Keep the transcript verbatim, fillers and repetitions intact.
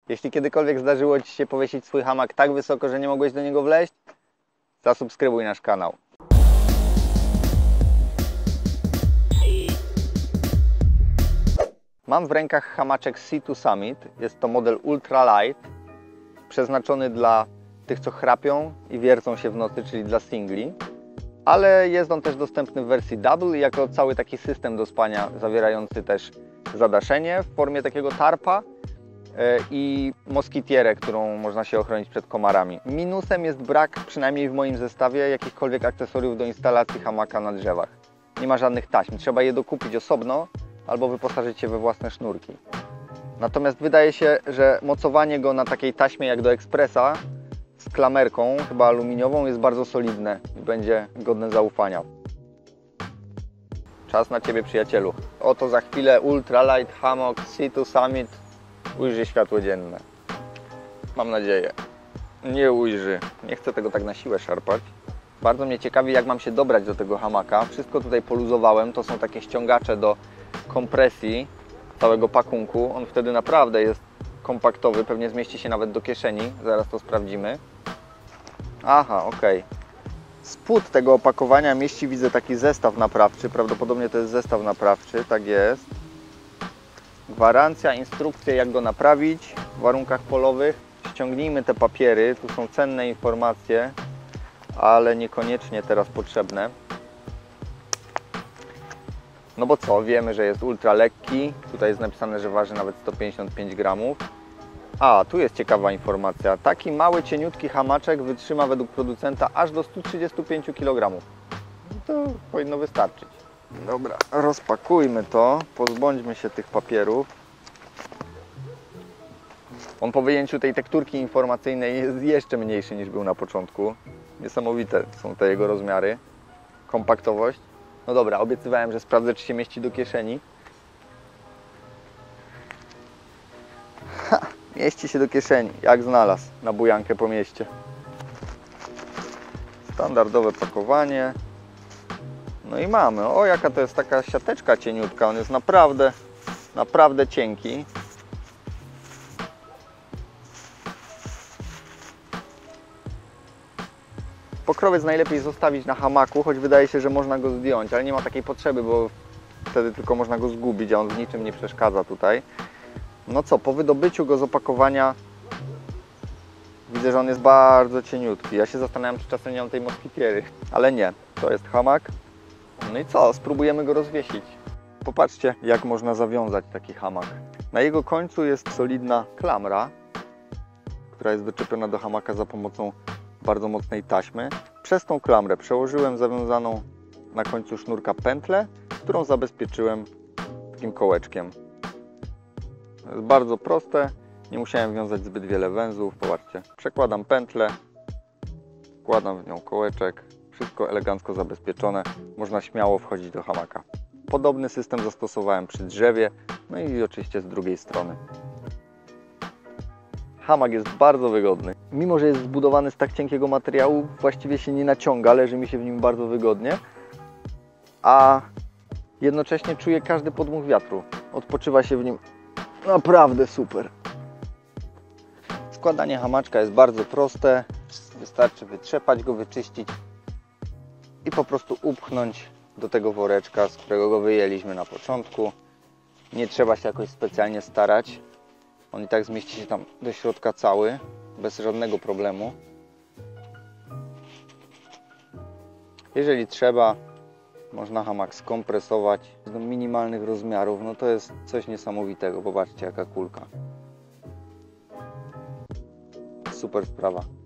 Jeśli kiedykolwiek zdarzyło Ci się powiesić swój hamak tak wysoko, że nie mogłeś do niego wleźć, zasubskrybuj nasz kanał. Mam w rękach hamaczek Sea to Summit. Jest to model ultra light, przeznaczony dla tych, co chrapią i wiercą się w nocy, czyli dla singli. Ale jest on też dostępny w wersji double jako cały taki system do spania, zawierający też zadaszenie w formie takiego tarpa i moskitierę, którą można się ochronić przed komarami. Minusem jest brak, przynajmniej w moim zestawie, jakichkolwiek akcesoriów do instalacji hamaka na drzewach. Nie ma żadnych taśm, trzeba je dokupić osobno albo wyposażyć się we własne sznurki. Natomiast wydaje się, że mocowanie go na takiej taśmie jak do ekspresa z klamerką, chyba aluminiową, jest bardzo solidne i będzie godne zaufania. Czas na Ciebie, przyjacielu. Oto za chwilę ultralight hammock Sea to Summit ujrzy światło dzienne. Mam nadzieję. Nie ujrzy. Nie chcę tego tak na siłę szarpać. Bardzo mnie ciekawi, jak mam się dobrać do tego hamaka. Wszystko tutaj poluzowałem. To są takie ściągacze do kompresji całego pakunku. On wtedy naprawdę jest kompaktowy. Pewnie zmieści się nawet do kieszeni. Zaraz to sprawdzimy. Aha, ok. Spód tego opakowania mieści, widzę, taki zestaw naprawczy. Prawdopodobnie to jest zestaw naprawczy. Tak jest. Gwarancja, instrukcje, jak go naprawić w warunkach polowych. Ściągnijmy te papiery. Tu są cenne informacje, ale niekoniecznie teraz potrzebne. No bo co, wiemy, że jest ultra lekki. Tutaj jest napisane, że waży nawet sto pięćdziesiąt pięć gramów. A, tu jest ciekawa informacja. Taki mały, cieniutki hamaczek wytrzyma według producenta aż do stu trzydziestu pięciu kilogramów. To powinno wystarczyć. Dobra, rozpakujmy to. Pozbądźmy się tych papierów. On po wyjęciu tej tekturki informacyjnej jest jeszcze mniejszy niż był na początku. Niesamowite są te jego rozmiary. Kompaktowość. No dobra, obiecywałem, że sprawdzę, czy się mieści do kieszeni. Ha, mieści się do kieszeni, jak znalazł na bujankę po mieście. Standardowe pakowanie. No i mamy. O, jaka to jest taka siateczka cieniutka. On jest naprawdę, naprawdę cienki. Pokrowiec najlepiej zostawić na hamaku, choć wydaje się, że można go zdjąć, ale nie ma takiej potrzeby, bo wtedy tylko można go zgubić, a on w niczym nie przeszkadza tutaj. No co, po wydobyciu go z opakowania widzę, że on jest bardzo cieniutki. Ja się zastanawiam, czy czasem nie mam tej moskitiery, ale nie, to jest hamak. No i co, spróbujemy go rozwiesić. Popatrzcie, jak można zawiązać taki hamak. Na jego końcu jest solidna klamra, która jest doczepiona do hamaka za pomocą bardzo mocnej taśmy. Przez tą klamrę przełożyłem zawiązaną na końcu sznurka pętlę, którą zabezpieczyłem takim kołeczkiem. To jest bardzo proste, nie musiałem wiązać zbyt wiele węzłów. Popatrzcie, przekładam pętlę, wkładam w nią kołeczek, wszystko elegancko zabezpieczone, można śmiało wchodzić do hamaka. Podobny system zastosowałem przy drzewie, no i oczywiście z drugiej strony. Hamak jest bardzo wygodny. Mimo że jest zbudowany z tak cienkiego materiału, właściwie się nie naciąga, leży mi się w nim bardzo wygodnie, a jednocześnie czuję każdy podmuch wiatru. Odpoczywa się w nim naprawdę super. Składanie hamaczka jest bardzo proste. Wystarczy wytrzepać go, wyczyścić i po prostu upchnąć do tego woreczka, z którego go wyjęliśmy na początku. Nie trzeba się jakoś specjalnie starać. On i tak zmieści się tam do środka cały, bez żadnego problemu. Jeżeli trzeba, można hamak skompresować do minimalnych rozmiarów. No to jest coś niesamowitego. Popatrzcie, jaka kulka. Super sprawa.